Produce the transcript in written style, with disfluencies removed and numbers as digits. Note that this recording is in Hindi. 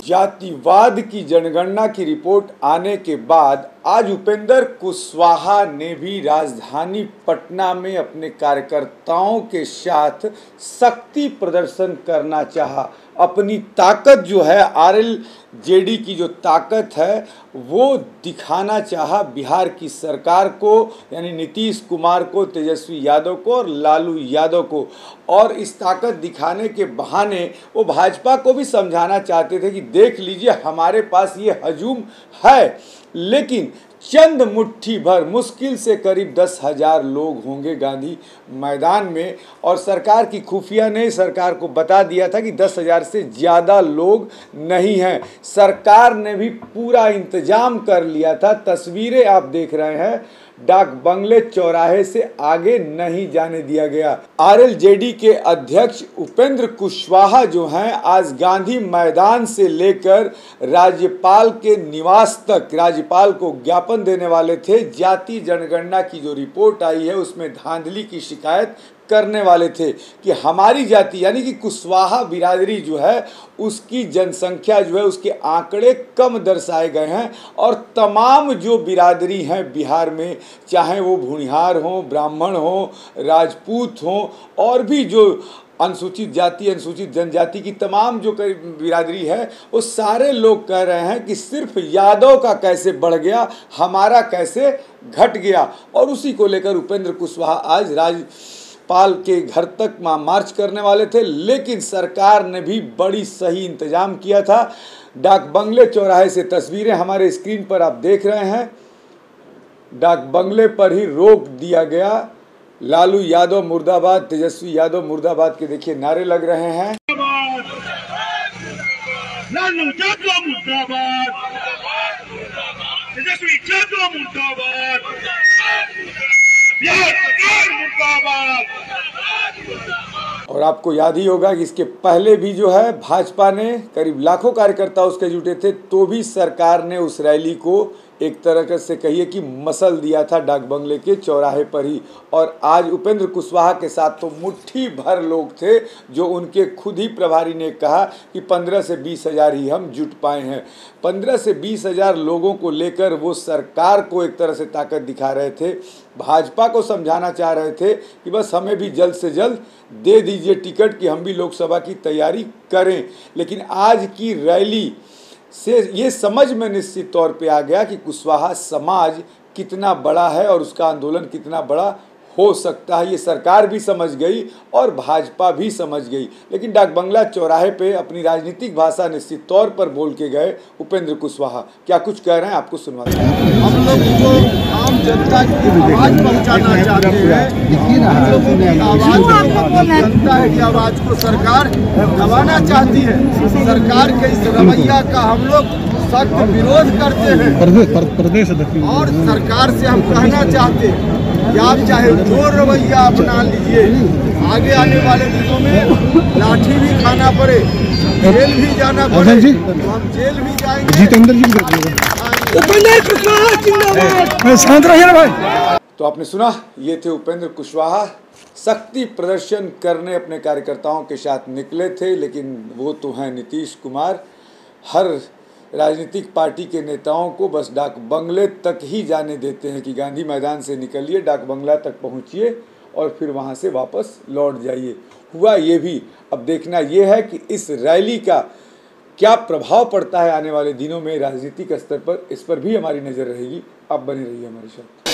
जातिवाद की जनगणना की रिपोर्ट आने के बाद आज उपेंद्र कुशवाहा ने भी राजधानी पटना में अपने कार्यकर्ताओं के साथ शक्ति प्रदर्शन करना चाहा। अपनी ताकत जो है आरएलजेडी की जो ताकत है वो दिखाना चाहा बिहार की सरकार को, यानी नीतीश कुमार को, तेजस्वी यादव को और लालू यादव को। और इस ताकत दिखाने के बहाने वो भाजपा को भी समझाना चाहते थे कि देख लीजिए हमारे पास ये हजूम है, लेकिन चंद मुट्ठी भर, मुश्किल से करीब 10,000 लोग होंगे गांधी मैदान में। और सरकार की खुफिया ने सरकार को बता दिया था कि 10,000 से ज़्यादा लोग नहीं हैं। सरकार ने भी पूरा इंतजाम कर लिया था। तस्वीरें आप देख रहे हैं, डाक बंगले चौराहे से आगे नहीं जाने दिया गया। आरएलजेडी के अध्यक्ष उपेंद्र कुशवाहा जो हैं आज गांधी मैदान से लेकर राज्यपाल के निवास तक राज्यपाल को ज्ञापन देने वाले थे। जाति जनगणना की जो रिपोर्ट आई है उसमें धांधली की शिकायत करने वाले थे कि हमारी जाति यानी कि कुशवाहा बिरादरी जो है उसकी जनसंख्या जो है उसके आंकड़े कम दर्शाए गए हैं। और तमाम जो बिरादरी हैं बिहार में, चाहे वो भूमिहार हों, ब्राह्मण हों, राजपूत हों और भी जो अनुसूचित जाति, अनुसूचित जनजाति की तमाम जो बिरादरी है, वो सारे लोग कह रहे हैं कि सिर्फ यादव का कैसे बढ़ गया, हमारा कैसे घट गया। और उसी को लेकर उपेंद्र कुशवाहा आज राज्यपाल के घर तक मार्च करने वाले थे, लेकिन सरकार ने भी बड़ी सही इंतजाम किया था। डाक बंगले चौराहे से तस्वीरें हमारे स्क्रीन पर आप देख रहे हैं। डाक बंगले पर ही रोक दिया गया। लालू यादव मुर्दाबाद, तेजस्वी यादव मुर्दाबाद के देखिए नारे लग रहे हैं। लालू यादव मुर्दाबाद, तेजस्वी यादव मुर्दाबाद, बिहार सरकार मुर्दाबाद। और आपको याद ही होगा कि इसके पहले भी जो है भाजपा ने करीब लाखों कार्यकर्ता उसके जुटे थे, तो भी सरकार ने उस रैली को एक तरह से कहिए कि मसल दिया था डाक बंगले के चौराहे पर ही। और आज उपेंद्र कुशवाहा के साथ तो मुट्ठी भर लोग थे, जो उनके खुद ही प्रभारी ने कहा कि 15 से 20 हज़ार ही हम जुट पाए हैं। 15 से 20 हज़ार लोगों को लेकर वो सरकार को एक तरह से ताकत दिखा रहे थे, भाजपा को समझाना चाह रहे थे कि बस हमें भी जल्द से जल्द दे दीजिए टिकट कि हम भी लोकसभा की तैयारी करें। लेकिन आज की रैली से ये समझ में निश्चित तौर पे आ गया कि कुशवाहा समाज कितना बड़ा है और उसका आंदोलन कितना बड़ा हो सकता है। ये सरकार भी समझ गई और भाजपा भी समझ गई। लेकिन डाक बंगला चौराहे पे अपनी राजनीतिक भाषा निश्चित तौर पर बोल के गए उपेंद्र कुशवाहा। क्या कुछ कह रहे हैं आपको सुनवाते हैं। हम लोग जो आम जनता की आवाज़ पहुंचाना चाहते हैं, हम लोगों की आवाज़, जनता की आवाज़ को सरकार दबाना चाहती है। सरकार के इस रवैया का हम लोग सख्त विरोध करते हैं प्रदेश और सरकार से हम कहना चाहते हैं कि आप चाहे जो रवैया अपना लीजिए, आगे आने वाले दिनों में लाठी भी खाना पड़े, जेल भी जाना पड़े, तो हम जेल भी जाएंगे। जितेंद्र जी तो आपने सुना, ये थे उपेंद्र कुशवाहा। शक्ति प्रदर्शन करने अपने कार्यकर्ताओं के साथ निकले थे, लेकिन वो तो हैं नीतीश कुमार। हर राजनीतिक पार्टी के नेताओं को बस डाक बंगले तक ही जाने देते हैं कि गांधी मैदान से निकलिए, डाक बंगला तक पहुंचिए और फिर वहां से वापस लौट जाइए। हुआ ये भी। अब देखना ये है कि इस रैली का क्या प्रभाव पड़ता है आने वाले दिनों में राजनीतिक स्तर पर, इस पर भी हमारी नज़र रहेगी। आप बने रहिए हमारे साथ।